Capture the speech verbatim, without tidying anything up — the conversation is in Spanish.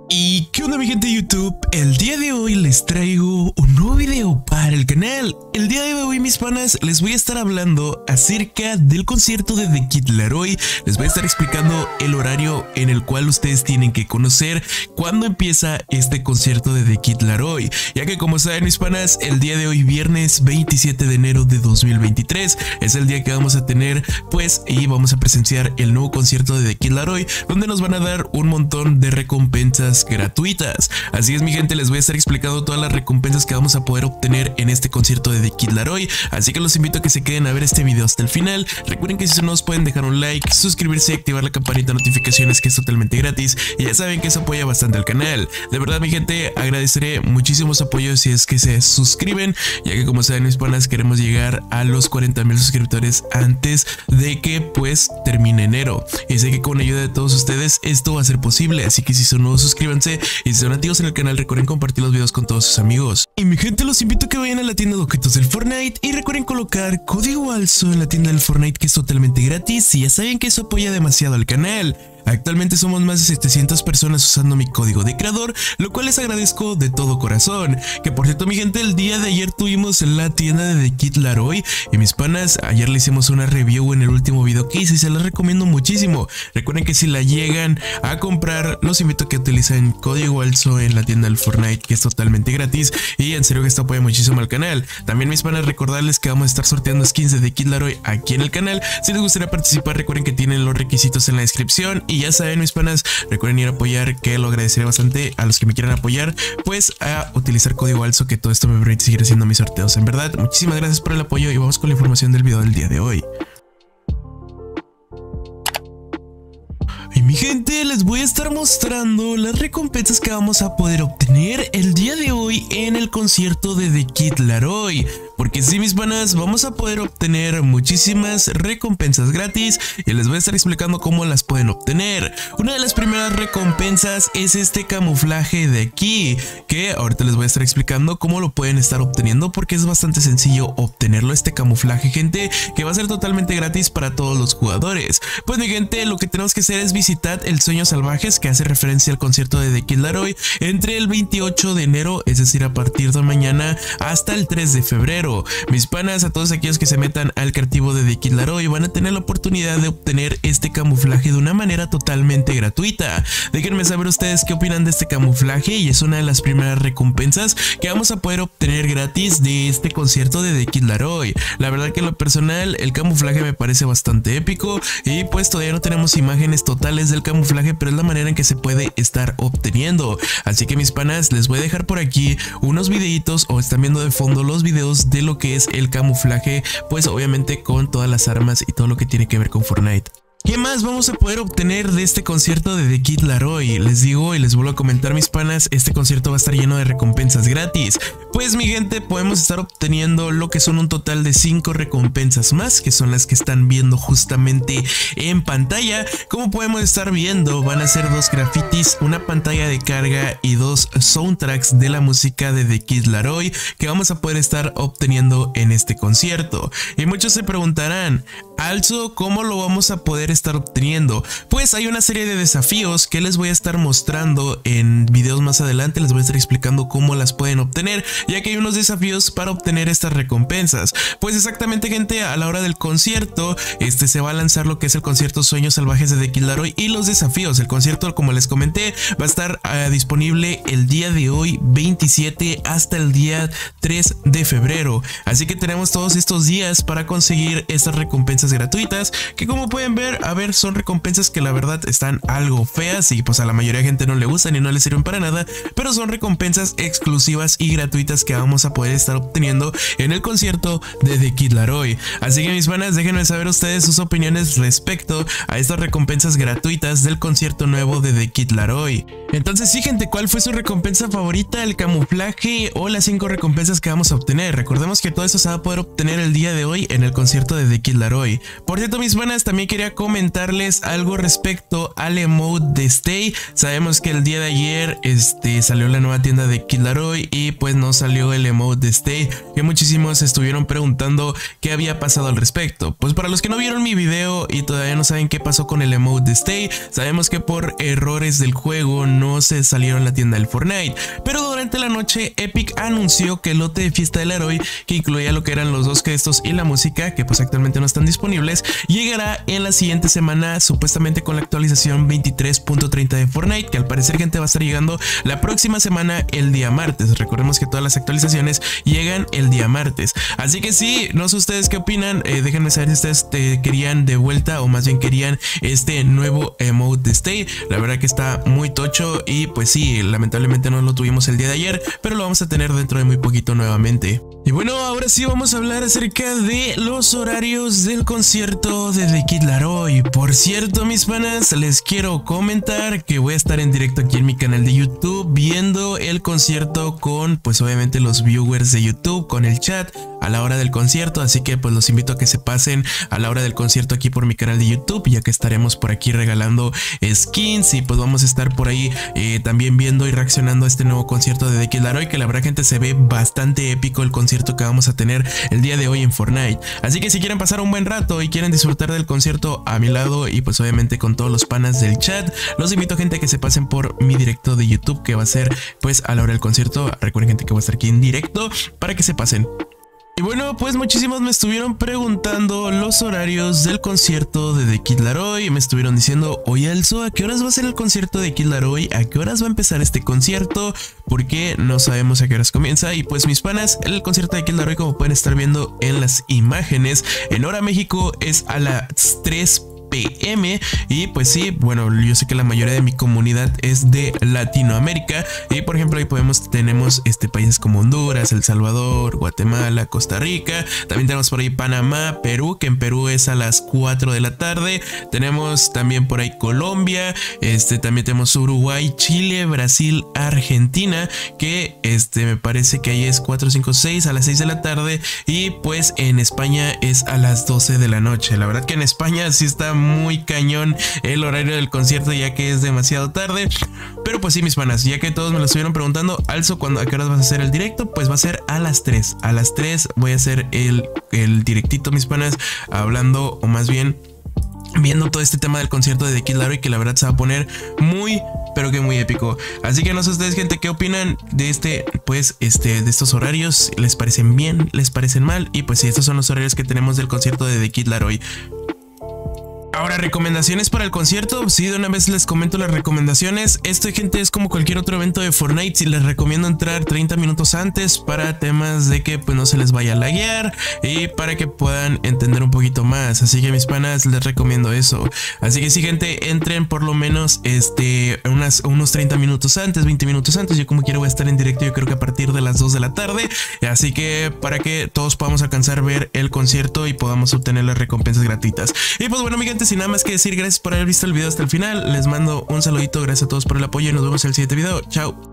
¿Y qué onda mi gente de YouTube? El día de hoy les traigo un nuevo video para el canal. El día de hoy, mis panas, les voy a estar hablando acerca del concierto de The Kid Laroi. Les voy a estar explicando el horario en el cual ustedes tienen que conocer cuándo empieza este concierto de The Kid Laroi, ya que como saben, mis panas, el día de hoy, viernes veintisiete de enero de dos mil veintitrés, es el día que vamos a tener pues y vamos a presenciar el nuevo concierto de The Kid Laroi, donde nos van a dar un montón de recompensas gratuitas. Así es mi gente, les voy a estar explicando todas las recompensas que vamos a poder obtener en este concierto de The Kid Laroi, así que los invito a que se queden a ver este video hasta el final. Recuerden que si son nuevos pueden dejar un like, suscribirse y activar la campanita de notificaciones, que es totalmente gratis y ya saben que eso apoya bastante al canal. De verdad mi gente, agradeceré muchísimos apoyos si es que se suscriben, ya que como saben mis panas, queremos llegar a los cuarenta mil suscriptores antes de que pues termine enero, y sé que con la ayuda de todos ustedes esto va a ser posible, así que si son nuevos suscríbanse, y si son activos en el canal recuerden compartir los videos con todos sus amigos. Y mi gente, los invito a que vayan a la tienda de objetos del Fortnite y recuerden colocar código ALSO en la tienda del Fortnite, que es totalmente gratis y ya saben que eso apoya demasiado al canal. Actualmente somos más de setecientas personas usando mi código de creador, lo cual les agradezco de todo corazón. Que por cierto mi gente, el día de ayer tuvimos la tienda de The Kid Laroi y mis panas, ayer le hicimos una review en el último video que hice y se las recomiendo muchísimo. Recuerden que si la llegan a comprar, los invito a que utilicen código ALSO en la tienda del Fortnite, que es totalmente gratis y en serio que esto apoya muchísimo al canal. También mis panas, recordarles que vamos a estar sorteando skins de The Kid Laroi aquí en el canal. Si les gustaría participar, recuerden que tienen los requisitos en la descripción. Y ya saben mis panas, recuerden ir a apoyar, que lo agradeceré bastante a los que me quieran apoyar, pues a utilizar código ALSO, que todo esto me permite seguir haciendo mis sorteos. En verdad, muchísimas gracias por el apoyo y vamos con la información del video del día de hoy. Y mi gente, les voy a estar mostrando las recompensas que vamos a poder obtener el día de hoy en el concierto de The Kid Laroi. Porque sí mis panas, vamos a poder obtener muchísimas recompensas gratis y les voy a estar explicando cómo las pueden obtener. Una de las primeras recompensas es este camuflaje de aquí, que ahorita les voy a estar explicando cómo lo pueden estar obteniendo, porque es bastante sencillo obtenerlo, este camuflaje, gente, que va a ser totalmente gratis para todos los jugadores. Pues mi gente, lo que tenemos que hacer es visitar el Sueños Salvajes, que hace referencia al concierto de The Kid Laroi, entre el veintiocho de enero, es decir, a partir de mañana, hasta el tres de febrero. Mis panas, a todos aquellos que se metan al creativo de The Kid Laroi van a tener la oportunidad de obtener este camuflaje de una manera totalmente gratuita. Déjenme saber ustedes qué opinan de este camuflaje, y es una de las primeras recompensas que vamos a poder obtener gratis de este concierto de The Kid Laroi. La verdad que en lo personal el camuflaje me parece bastante épico y pues todavía no tenemos imágenes totales del camuflaje, pero es la manera en que se puede estar obteniendo. Así que mis panas, les voy a dejar por aquí unos videitos, o están viendo de fondo los videos de lo que es el camuflaje, pues obviamente con todas las armas y todo lo que tiene que ver con Fortnite. ¿Qué más vamos a poder obtener de este concierto de The Kid Laroi? Les digo y les vuelvo a comentar mis panas, este concierto va a estar lleno de recompensas gratis. Pues mi gente, podemos estar obteniendo lo que son un total de cinco recompensas más, que son las que están viendo justamente en pantalla. Como podemos estar viendo, van a ser dos grafitis, una pantalla de carga y dos soundtracks de la música de The Kid Laroi, que vamos a poder estar obteniendo en este concierto. Y muchos se preguntarán, ALSO, ¿cómo lo vamos a poder estar obteniendo? Pues hay una serie de desafíos que les voy a estar mostrando en videos más adelante. Les voy a estar explicando cómo las pueden obtener, ya que hay unos desafíos para obtener estas recompensas. Pues exactamente gente, a la hora del concierto este se va a lanzar lo que es el concierto Sueños Salvajes de The Kid Laroi y los desafíos. El concierto, como les comenté, va a estar uh, disponible el día de hoy veintisiete hasta el día tres de febrero, así que tenemos todos estos días para conseguir estas recompensas gratuitas, que como pueden ver, a ver, son recompensas que la verdad están algo feas y pues a la mayoría de gente no le gustan y no le sirven para nada, pero son recompensas exclusivas y gratuitas que vamos a poder estar obteniendo en el concierto de The Kid Laroi. Así que mis panas, déjenme saber ustedes sus opiniones respecto a estas recompensas gratuitas del concierto nuevo de The Kid Laroi. Entonces sí gente, ¿cuál fue su recompensa favorita, el camuflaje o las cinco recompensas que vamos a obtener? Recordemos que todo esto se va a poder obtener el día de hoy en el concierto de The Kid Laroi. Laroy. Por cierto, mis buenas, también quería comentarles algo respecto al emote de Stay. Sabemos que el día de ayer este, salió la nueva tienda de Kid Laroi y pues no salió el emote de Stay, que muchísimos estuvieron preguntando qué había pasado al respecto. Pues para los que no vieron mi video y todavía no saben qué pasó con el emote de Stay, sabemos que por errores del juego no se salieron en la tienda del Fortnite, pero durante la noche Epic anunció que el lote de fiesta de Laroi, que incluía lo que eran los dos gestos y la música, que pues actualmente no están disponibles, llegará en la siguiente semana, supuestamente con la actualización veintitrés punto treinta de Fortnite, que al parecer, gente, va a estar llegando la próxima semana, el día martes. Recordemos que todas las actualizaciones llegan el día martes, así que sí, no sé ustedes qué opinan, eh, déjenme saber si ustedes eh, querían de vuelta o más bien querían este nuevo emote de Stay. La verdad que está muy tocho y pues sí, lamentablemente no lo tuvimos el día de ayer, pero lo vamos a tener dentro de muy poquito nuevamente. Y bueno, ahora sí vamos a hablar acerca de los horarios del concierto de The Kid Laroi. Por cierto, mis panas, les quiero comentar que voy a estar en directo aquí en mi canal de YouTube viendo el concierto con pues obviamente los viewers de YouTube, con el chat a la hora del concierto, así que pues los invito a que se pasen a la hora del concierto aquí por mi canal de YouTube, ya que estaremos por aquí regalando skins y pues vamos a estar por ahí eh, también viendo y reaccionando a este nuevo concierto de The Kid Laroi, que la verdad, gente, se ve bastante épico el concierto que vamos a tener el día de hoy en Fortnite. Así que si quieren pasar un buen rato y quieren disfrutar del concierto a mi lado y pues obviamente con todos los panas del chat, los invito, gente, a que se pasen por mi directo de YouTube, que va a ser pues a la hora del concierto. Recuerden, gente, que voy a estar aquí en directo para que se pasen. Y bueno, pues muchísimos me estuvieron preguntando los horarios del concierto de The Kid Laroi. Me estuvieron diciendo: oye, Alzo, ¿a qué horas va a ser el concierto de Kid Laroi? ¿A qué horas va a empezar este concierto? Porque no sabemos a qué horas comienza. Y pues, mis panas, el concierto de Kid Laroi, como pueden estar viendo en las imágenes, en hora México es a las tres p m y pues sí, bueno, yo sé que la mayoría de mi comunidad es de Latinoamérica y por ejemplo ahí podemos tenemos este países como Honduras, El Salvador, Guatemala, Costa Rica, también tenemos por ahí Panamá, Perú, que en Perú es a las cuatro de la tarde, tenemos también por ahí Colombia, este también tenemos Uruguay, Chile, Brasil, Argentina, que este me parece que ahí es cuatro, cinco, seis a las seis de la tarde, y pues en España es a las doce de la noche. La verdad que en España sí está muy cañón el horario del concierto, ya que es demasiado tarde, pero pues sí, mis panas, ya que todos me lo estuvieron preguntando: Alzo, ¿cuándo, a qué horas vas a hacer el directo? Pues va a ser a las tres, a las tres voy a hacer el, el directito, mis panas, hablando o más bien viendo todo este tema del concierto de The Kid Laroi, que la verdad se va a poner muy pero que muy épico. Así que no sé ustedes, gente, qué opinan de este, pues, este, de estos horarios. ¿Les parecen bien? ¿Les parecen mal? Y pues sí, estos son los horarios que tenemos del concierto de The Kid Laroi. Ahora, recomendaciones para el concierto. Sí, de una vez les comento las recomendaciones. Esto, gente, es como cualquier otro evento de Fortnite. Si les recomiendo entrar treinta minutos antes para temas de que pues no se les vaya a laguear y para que puedan entender un poquito más. Así que, mis panas, les recomiendo eso. Así que sí, gente, entren por lo menos este unas, unos treinta minutos antes, veinte minutos antes. Yo como quiera voy a estar en directo, yo creo que a partir de las dos de la tarde. Así que para que todos podamos alcanzar a ver el concierto y podamos obtener las recompensas gratuitas. Y pues bueno, mi gente, sin nada más que decir, gracias por haber visto el video hasta el final. Les mando un saludito, gracias a todos por el apoyo y nos vemos en el siguiente video. Chao.